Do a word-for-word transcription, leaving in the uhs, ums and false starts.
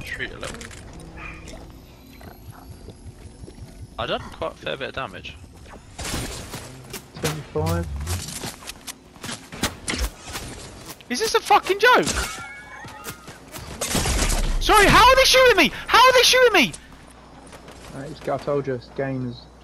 retreat a little. I done quite a fair bit of damage. seventy-five. Is this a fucking joke? Sorry, how are they shooting me? How are they shooting me? Right, I told you, it's games.